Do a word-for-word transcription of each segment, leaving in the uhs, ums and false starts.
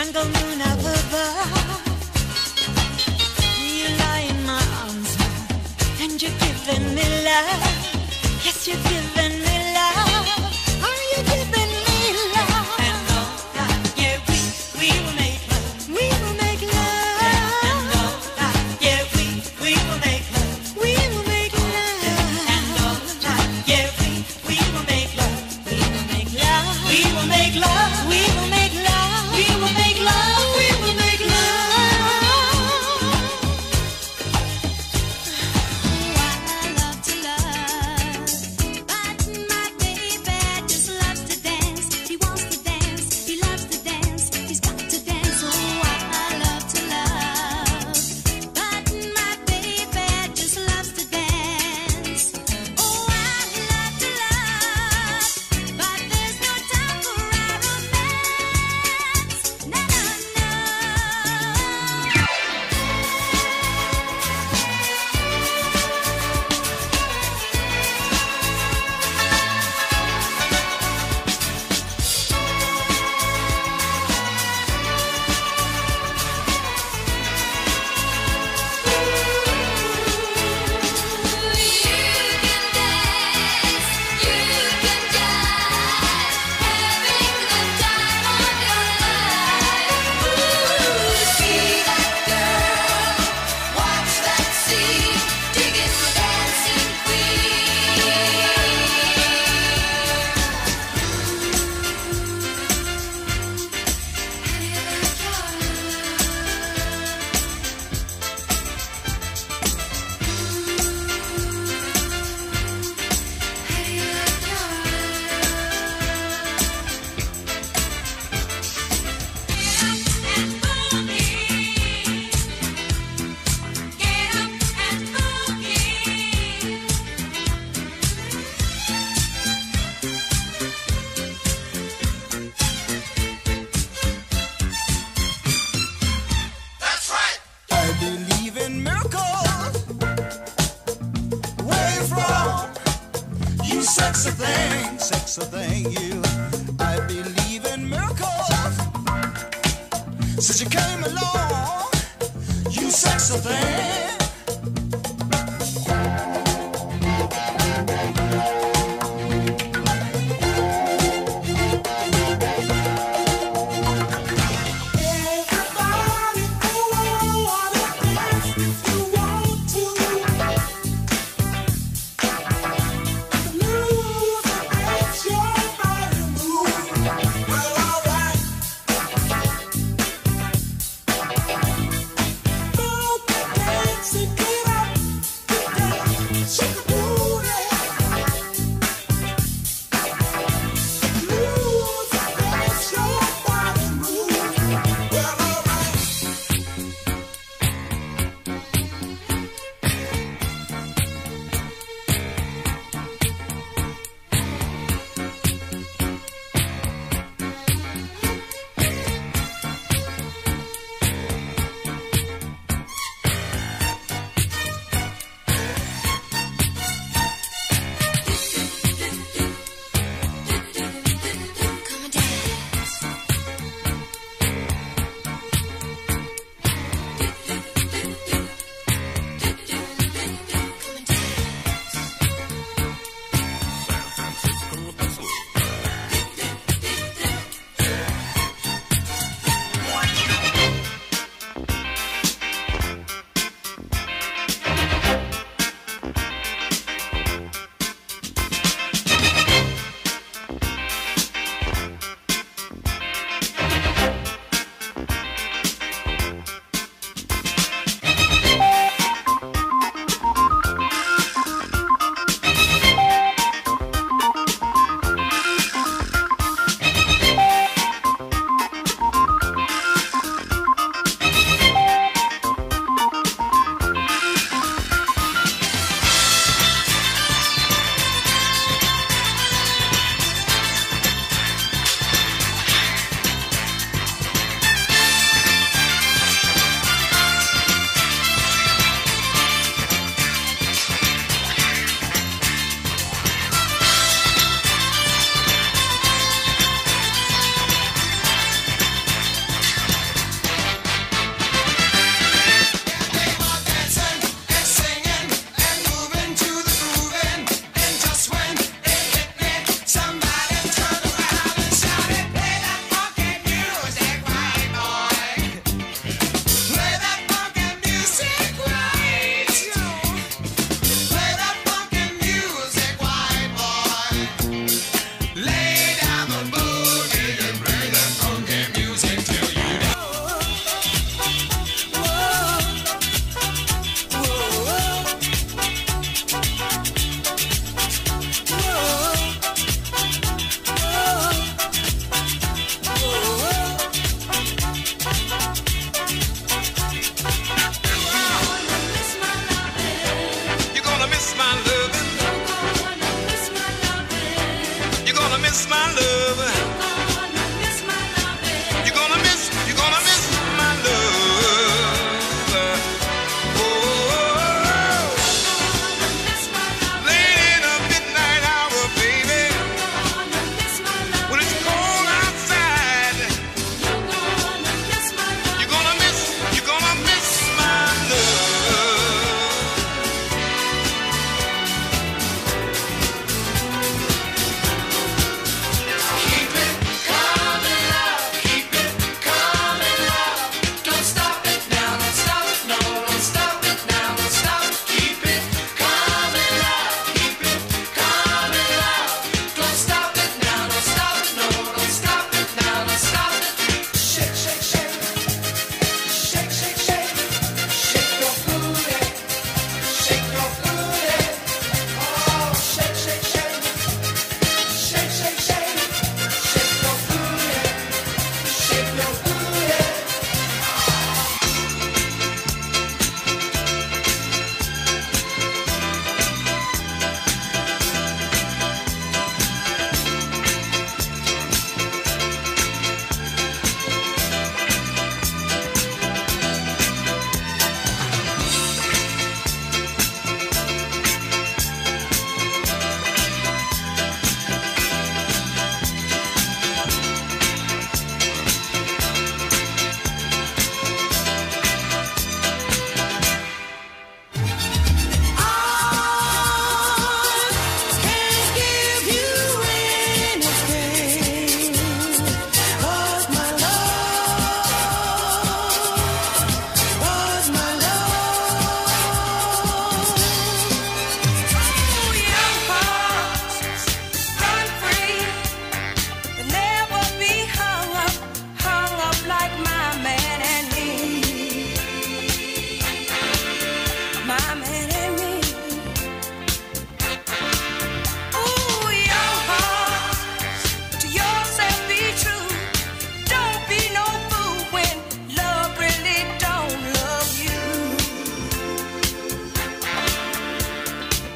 jungle moon up above. You lie in my arms, and you're giving me love. Yes, you're giving me love. Are you giving me love? And all night, yeah, we we will make love. We will make love. And all night, yeah, we we will make love. We will make love. And all night, yeah, we we will make love. We will make love. We will make love. We will make love. We will make love. We will make love. Oh, I love to love, but my baby just loves to dance. He wants to dance. He loves to dance. He's got to dance. Oh, I love to love, but my baby just loves to dance. Oh, I love to love, but there's no time for our romance. No, no, no. I believe in miracles. Where from? You sexy thing, sexy thing, you. I believe in miracles. Since you came along, you sexy thing. Everybody, oh, wanna dance if you want to. The music makes your body move. Well, alright. Move the dance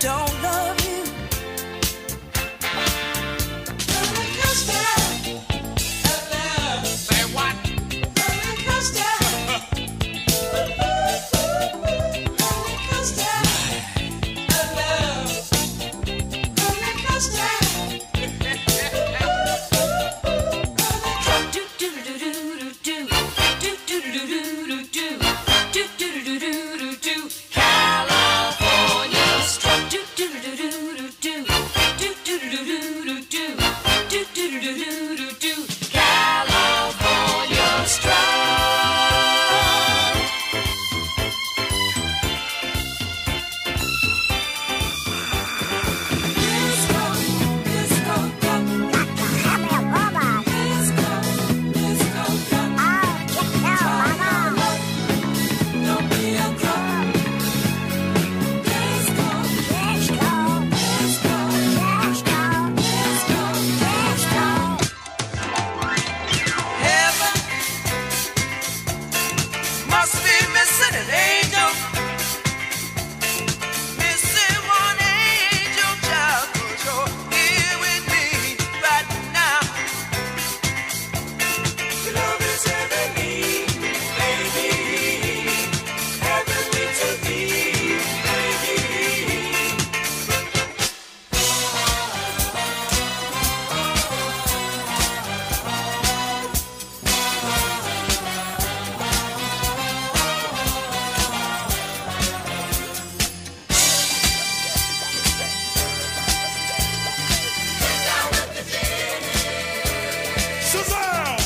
don't love you. Roller coaster. Say what? Roller coaster. Roller coaster. Roller coaster. Do do do do do do do do do do do do do do do do do. California strut. Do do do do do do do do do do do do do do do do do. California strut. Disco, disco, duck. Disco, disco, duck. Don't be a crook. Disco, disco, disco, disco, disco, disco. Heaven must be missing an angel. Missing one angel child, 'cause you're here with me right now. Your love is heavenly, baby. Heavenly to me, baby. Shazam!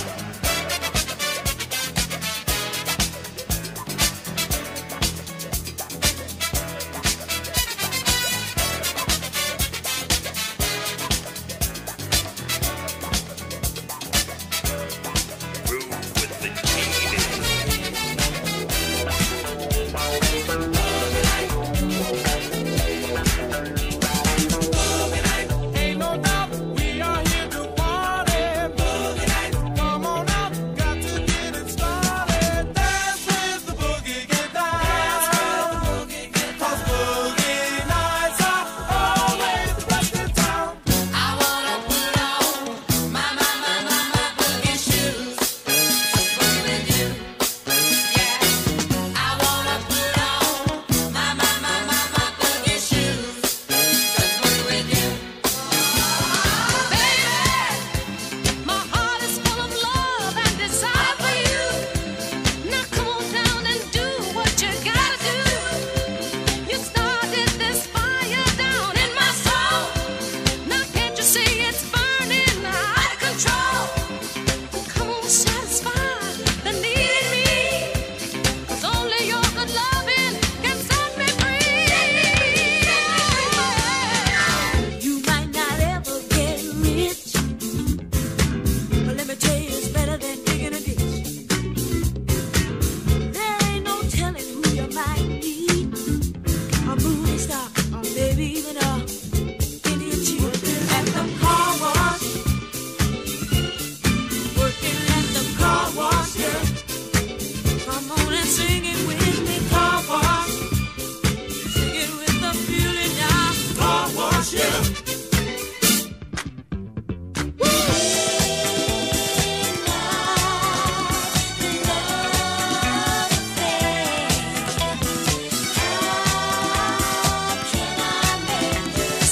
Ain't no doubt we are here to party. Come on out, got to get it started. Dance with the boogie, get down. 'Cause boogie nights are always the best in town. I wanna put on my, my, my, my, my boogie shoes. Just boogie with you. Yeah. I wanna put on my, my, my, my, my boogie shoes. Just boogie with you. Baby, my heart is full of love and desire for you. Now come on down and do what you gotta do. You started this fire down in my soul. Now can't you see it's burning out of control? Come on, satisfy the need in me. 'Cause only your good loving can set me free. You might not ever get rich, but let me tell you, it's better than digging a ditch. There ain't no telling who you might meet. A movie star, or maybe even a Indian chief. At the car wash, working at the car wash, yeah. Come on and sing it with me, car wash. Sing it with the feeling now, car wash, yeah. How can I make you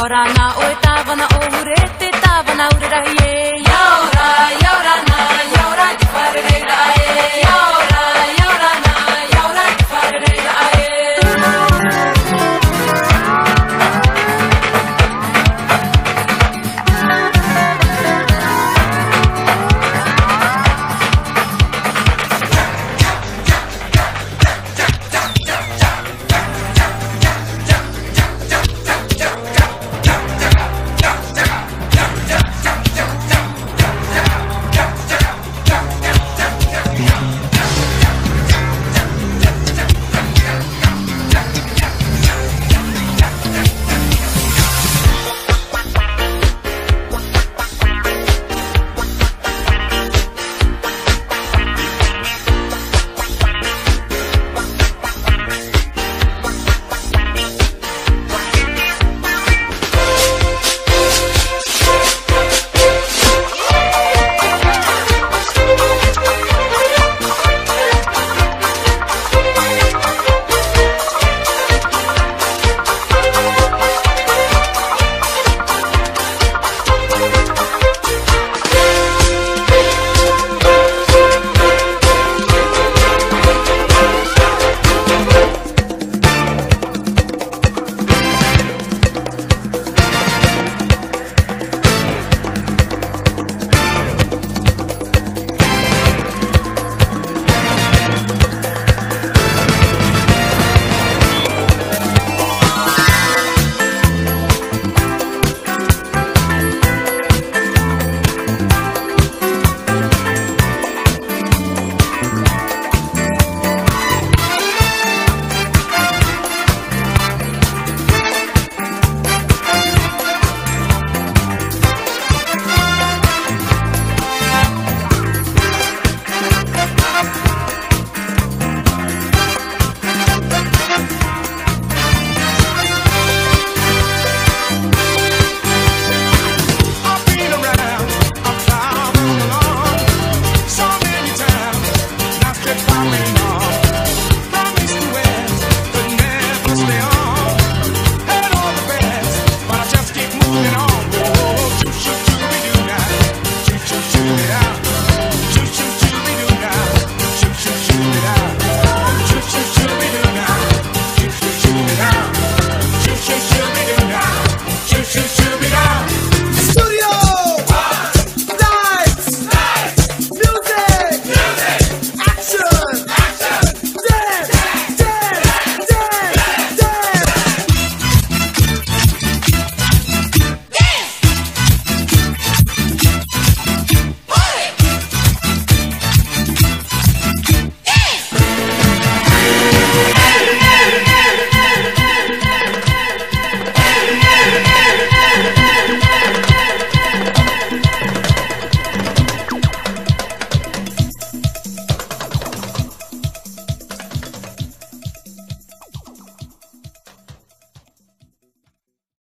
Ora na o e tāwana o ure, te tāwana ure rahi